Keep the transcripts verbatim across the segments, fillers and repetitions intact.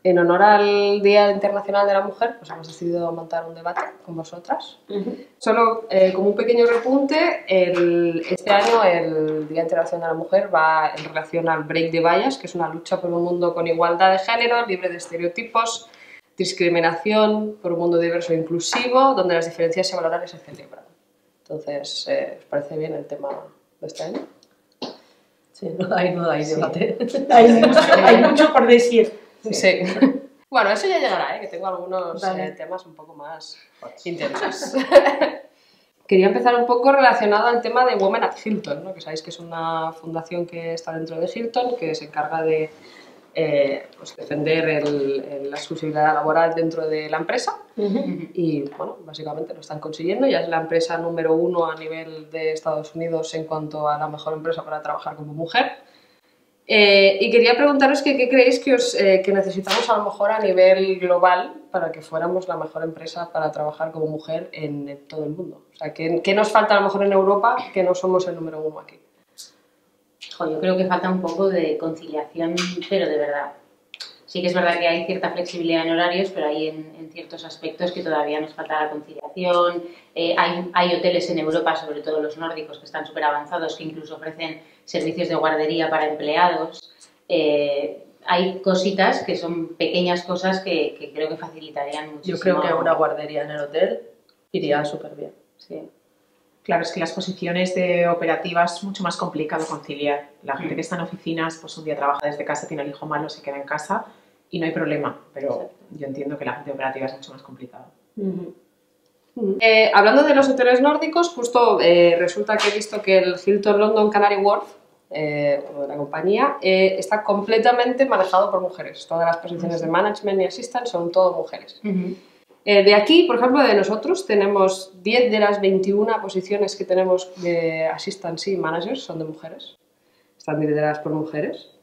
en honor al Día Internacional de la Mujer, pues hemos decidido montar un debate con vosotras. Uh-huh. Solo eh, como un pequeño repunte, el, este año el Día Internacional de la Mujer va en relación al Break the Bias, que es una lucha por un mundo con igualdad de género, libre de estereotipos, discriminación, por un mundo diverso e inclusivo, donde las diferencias se valoran y se celebran. Entonces, eh, ¿os parece bien el tema de este año? Sí, no hay, no hay debate. Sí. Hay, mucho, hay mucho por decir. Sí. Sí. Bueno, eso ya llegará, ¿eh? Que tengo algunos vale. eh, temas un poco más intensos. Quería empezar un poco relacionado al tema de Women at Hilton, ¿no? Que sabéis que es una fundación que está dentro de Hilton, que se encarga de eh, pues defender el, el, la exclusividad laboral dentro de la empresa. Uh-huh. Y bueno, básicamente lo están consiguiendo. Ya es la empresa número uno a nivel de Estados Unidos en cuanto a la mejor empresa para trabajar como mujer. Eh, y quería preguntaros que, qué creéis que, os, eh, que necesitamos a lo mejor a nivel global para que fuéramos la mejor empresa para trabajar como mujer en, en todo el mundo. O sea, ¿qué, ¿qué nos falta a lo mejor en Europa que no somos el número uno aquí? Jo, yo creo que falta un poco de conciliación, pero de verdad. Sí que es verdad que hay cierta flexibilidad en horarios, pero hay en, en ciertos aspectos que todavía nos falta la conciliación. Eh, hay, hay hoteles en Europa, sobre todo los nórdicos, que están súper avanzados, que incluso ofrecen servicios de guardería para empleados. Eh, hay cositas que son pequeñas cosas que, que creo que facilitarían muchísimo. Yo creo que una guardería en el hotel iría súper bien. Sí. Claro, es que las posiciones de operativas es mucho más complicado conciliar. La gente que está en oficinas, pues un día trabaja desde casa, tiene el hijo malo, se queda en casa y no hay problema. Pero exacto. Yo entiendo que la gente operativa es mucho más complicado. Uh-huh. Uh-huh. Eh, hablando de los hoteles nórdicos, justo eh, resulta que he visto que el Hilton London Canary Wharf, eh, de la compañía, eh, está completamente manejado por mujeres. Todas las posiciones uh-huh. de management y assistant son todo mujeres. Uh-huh. Eh, de aquí, por ejemplo, de nosotros, tenemos diez de las veintiuna posiciones que tenemos de assistants y managers son de mujeres. Están lideradas por mujeres.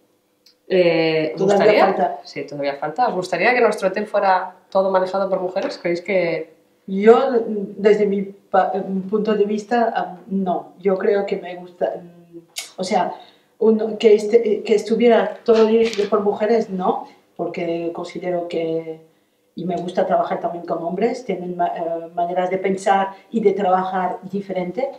Eh, ¿os ¿Todavía gustaría? falta? Sí, todavía falta. ¿Os gustaría que nuestro hotel fuera todo manejado por mujeres? ¿Creéis que...? Yo, desde mi punto de vista, no. Yo creo que me gusta... O sea, un, que, este, que estuviera todo dirigido por mujeres, no, porque considero que... Y me gusta trabajar también con hombres, tienen uh, maneras de pensar y de trabajar diferente.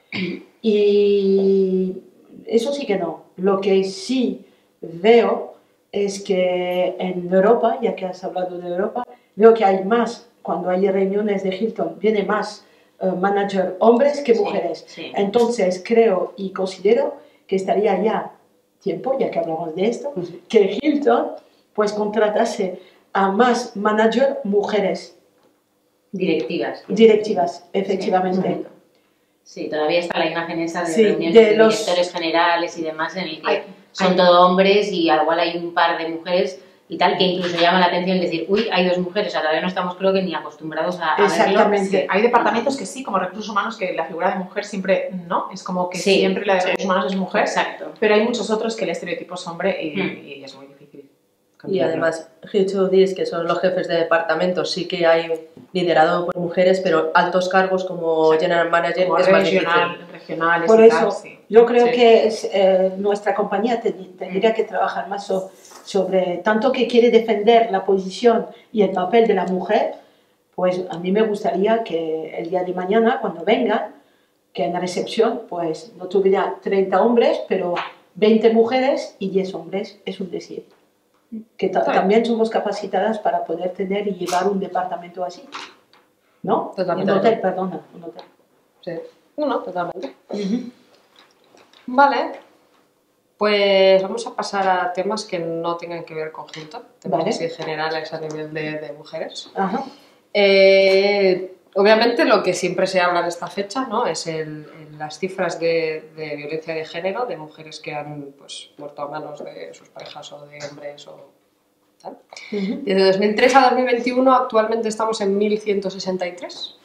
Y eso sí que no. Lo que sí veo es que en Europa, ya que has hablado de Europa, veo que hay más, cuando hay reuniones de Hilton, viene más uh, manager hombres que mujeres. Sí, sí. Entonces creo y considero que estaría ya tiempo, ya que hablamos de esto, uh-huh. que Hilton pues contratase a más manager mujeres. Directivas. Directivas, efectivamente. Sí, sí, todavía está la imagen esa de sí, reuniones de, de los... directores generales y demás en el que hay, son hay... todo hombres y igual hay un par de mujeres y tal, que incluso llama la atención decir, uy, hay dos mujeres, o sea, todavía no estamos creo que ni acostumbrados a, a exactamente. verlo. Sí, hay departamentos que sí, como recursos humanos, que la figura de mujer siempre, ¿no? Es como que sí, siempre la de recursos sí. humanos es mujer. Exacto. Pero hay muchos otros que el estereotipo es hombre y, hmm. y es muy difícil. Y además, H dos Ds, que son los jefes de departamento, sí que hay liderado por mujeres, pero altos cargos como sí. General Manager como es regional, más difícil. Regionales por y eso, tal, sí. yo creo sí. que es, eh, nuestra compañía tendría que trabajar más so, sobre, tanto que quiere defender la posición y el papel de la mujer, pues a mí me gustaría que el día de mañana, cuando vengan, que en la recepción, pues no tuviera treinta hombres, pero veinte mujeres y diez hombres, es un decir. Que ta también somos capacitadas para poder tener y llevar un departamento así, ¿no? Totalmente. Un hotel, perdona, un hotel. Sí, no, no, totalmente. Uh-huh. Vale, pues vamos a pasar a temas que no tengan que ver con Hilton, temas vale. así generales a nivel de, de mujeres. Ajá. Eh, obviamente lo que siempre se habla en esta fecha, ¿no? Es el, el, las cifras de, de violencia de género, de mujeres que han pues, muerto a manos de sus parejas o de hombres o tal. Uh-huh. Desde dos mil tres a dos mil veintiuno actualmente estamos en mil ciento sesenta y tres.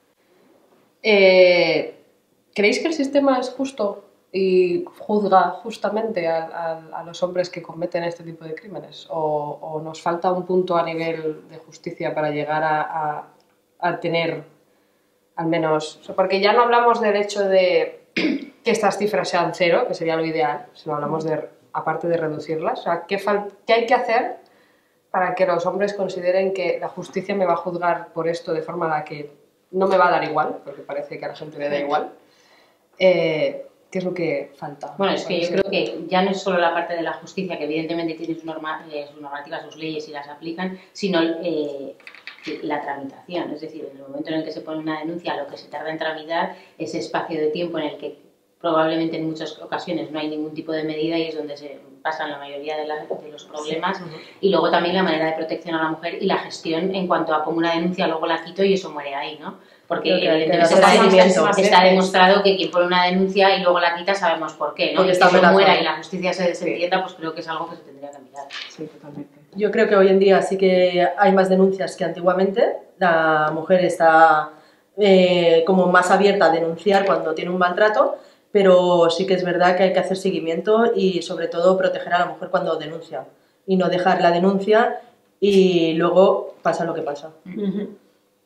Eh, ¿Creéis que el sistema es justo y juzga justamente a, a, a los hombres que cometen este tipo de crímenes? ¿O, o nos falta un punto a nivel de justicia para llegar a, a, a tener al menos... O sea, porque ya no hablamos del hecho de que estas cifras sean cero, que sería lo ideal, sino hablamos de, aparte de reducirlas. O sea, ¿qué, fal- qué hay que hacer para que los hombres consideren que la justicia me va a juzgar por esto de forma a la que no me va a dar igual, porque parece que a la gente le da igual. Eh, ¿Qué es lo que falta? Bueno, es que yo creo que ya no es solo la parte de la justicia, que evidentemente tiene sus, norma, eh, sus normativas, sus leyes y las aplican, sino eh, la tramitación. Es decir, en el momento en el que se pone una denuncia, lo que se tarda en tramitar, ese espacio de tiempo en el que probablemente en muchas ocasiones no hay ningún tipo de medida y es donde se pasan la mayoría de, la, de los problemas. Sí. Y luego también la manera de protección a la mujer y la gestión en cuanto a pongo una denuncia, luego la quito y eso muere ahí, ¿no? Porque evidentemente está, está demostrado que quien pone una denuncia y luego la quita sabemos por qué, ¿no? Porque y que eso muera y la justicia se desentienda, pues creo que es algo que se tendría que mirar. Sí, totalmente. Yo creo que hoy en día sí que hay más denuncias que antiguamente. La mujer está eh, como más abierta a denunciar cuando tiene un maltrato, pero sí que es verdad que hay que hacer seguimiento y sobre todo proteger a la mujer cuando denuncia y no dejar la denuncia y luego pasa lo que pasa. Uh-huh.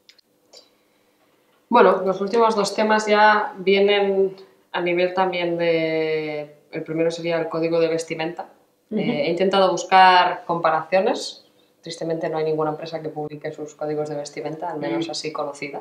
Bueno, los últimos dos temas ya vienen a nivel también de... El primero sería el código de vestimenta. Uh-huh. eh, he intentado buscar comparaciones. Tristemente no hay ninguna empresa que publique sus códigos de vestimenta, al menos uh-huh. así conocida.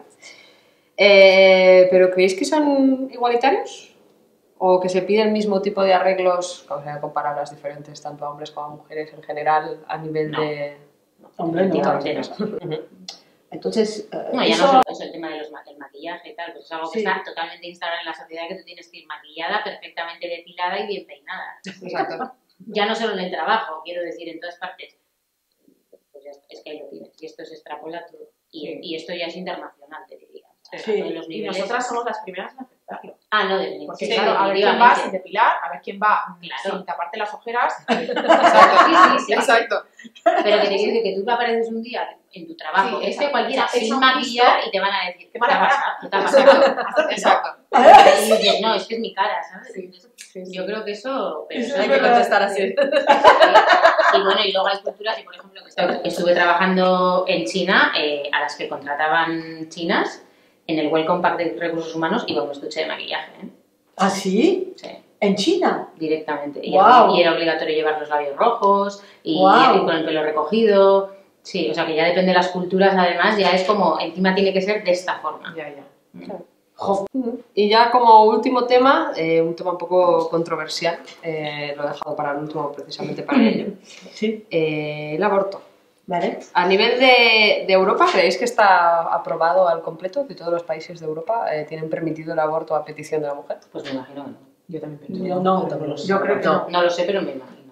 Eh, ¿Pero creéis que son igualitarios? ¿O que se pide el mismo tipo de arreglos, o sea, comparar las diferentes, tanto a hombres como a mujeres en general, a nivel no. de... No, hombre, no. no. Entonces, uh, no, ya eso... no solo eso, el tema del de maquillaje y tal, pues es algo que sí. está totalmente instalado en la sociedad, que tú tienes que ir maquillada, perfectamente depilada y bien peinada. Exacto. Ya no solo en el trabajo, quiero decir, en todas partes. Pues ya, es que ahí lo tienes, y esto se extrapola todo. Y, sí. y esto ya es internacional, te diría. O sea, sí. los niveles... Y nosotras somos las primeras en aceptarlo. Ah, no, de Porque sí, claro, a ver quién va sin depilar, a ver quién va claro. sin taparte las ojeras. Exacto, sí, sí, sí. Exacto. Pero que te quiero decir que tú apareces un día en tu trabajo, sí, este cualquiera, eso, sin eso maquillar y te van a decir, ¿qué te ha pasado? ¿Qué te ha pasado? Exacto. Y dices, no, es que es mi cara, ¿sabes? Sí, sí, sí. Yo creo que eso... Pero eso hay que contestar así. Sí. Y bueno, y luego hay culturas, y por ejemplo, que estuve trabajando en China, eh, a las que contrataban chinas, en el Welcome Pack de Recursos Humanos iba un estuche de maquillaje. ¿eh? ¿Ah, sí? Sí. ¿En China? Directamente. Y, wow. era, y era obligatorio llevar los labios rojos y, wow. y con el pelo recogido. Sí, o sea que ya depende de las culturas, además, ya es como, encima tiene que ser de esta forma. Ya, ya. Mm. Y ya como último tema, eh, un tema un poco controversial, eh, lo he dejado para el último precisamente para ello, sí. eh, el aborto. Vale. A nivel de, de Europa, ¿creéis que está aprobado al completo? ¿Que todos los países de Europa eh, tienen permitido el aborto a petición de la mujer? Pues me imagino que no. Yo también pienso. Yo no, no, no yo creo que no. No lo sé, pero me imagino.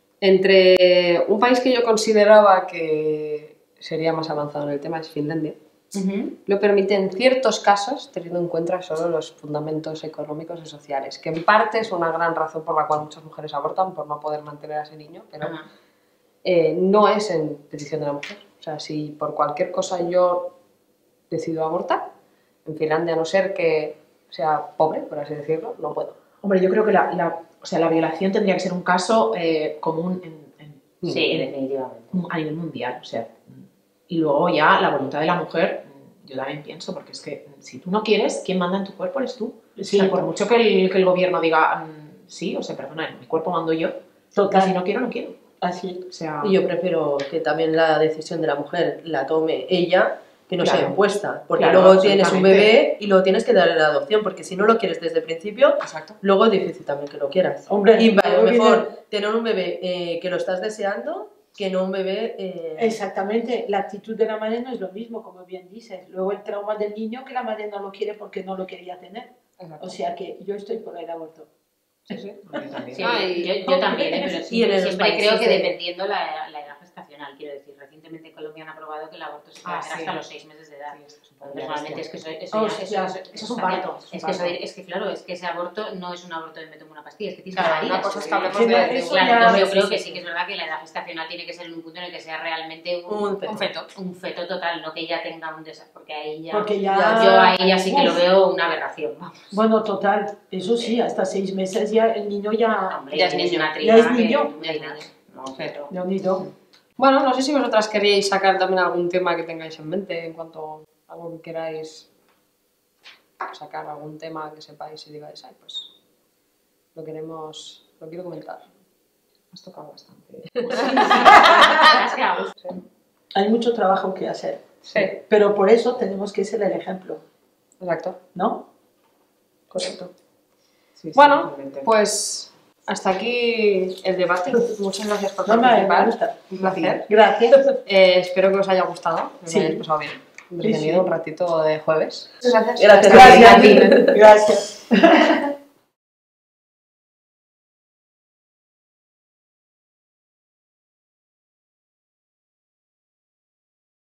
Entre un país que yo consideraba que sería más avanzado en el tema es Finlandia. Uh-huh. Lo permite en ciertos casos, teniendo en cuenta solo los fundamentos económicos y sociales, que en parte es una gran razón por la cual muchas mujeres abortan, por no poder mantener a ese niño, pero uh-huh. eh, no es en petición de la mujer. O sea, si por cualquier cosa yo decido abortar, en Finlandia, a no ser que sea pobre, por así decirlo, no puedo. Hombre, yo creo que la, la, o sea, la violación tendría que ser un caso eh, común en, en, sí, en, definitivamente. a nivel mundial, o sea... Y luego ya la voluntad de la mujer, yo también pienso, porque es que si tú no quieres, ¿quién manda en tu cuerpo? Eres tú. Sí, o sea, por mucho que el, que el gobierno diga, mmm, sí, o sea, perdona, en mi cuerpo mando yo, total. Si no quiero, no quiero. Así. O sea, y yo prefiero que también la decisión de la mujer la tome ella, que no claro. sea impuesta, porque claro, luego tienes un bebé y lo tienes que dar en la adopción, porque si no lo quieres desde el principio, exacto. luego es difícil también que lo quieras. Hombre, y vale, mejor viene... tener un bebé eh, que lo estás deseando, que no un bebé... Eh... Exactamente, la actitud de la madre no es lo mismo, como bien dices. Luego el trauma del niño, que la madre no lo quiere porque no lo quería tener. Exacto. O sea que yo estoy por el aborto. Sí, sí. sí ah, yo, yo también, ¿eh? Pero siempre, siempre creo que dependiendo la, la edad gestacional, quiero decir. Recientemente en Colombia han aprobado que el aborto se puede ah, hacer sí. hasta los seis meses de edad. Sí, personalmente es que eso, eso, oh, ya, eso, ya, eso, eso es un parto. Es, es, que eso, es que claro, es que ese aborto no es un aborto de me tomo una pastilla, es que tienes claro, que una cosa es que hablemos de, de, de, de claro, entonces yo creo que sí que es verdad que la edad gestacional tiene que ser en un punto en el que sea realmente un, un, feto. un feto. Un feto total, no que ella tenga un desastre, porque ahí ya, porque ya yo a ella sí que uf. Lo veo una aberración. Vamos. Bueno, total, eso sí, hasta seis meses ya el niño ya... Hombre, ya es niño. Ya es niño. Ya es niño. No, pero... No, ni no. Bueno, no sé si vosotras queríais sacar también algún tema que tengáis en mente en cuanto a algo que queráis sacar, algún tema que sepáis y digáis, ay, pues lo queremos, lo quiero comentar. Has tocado bastante. Hay mucho trabajo que hacer. Sí. Pero por eso tenemos que ser el ejemplo, Exacto. ¿no? Correcto. Sí, sí, Bueno, totalmente. pues hasta aquí el debate. Muchas gracias por No me, me participar. gusta. Un placer. Gracias. Eh, espero que os haya gustado, que os Sí. hayáis pasado bien. Hemos Sí, tenido sí. un ratito de jueves. Gracias. Gracias. Gracias. Gracias.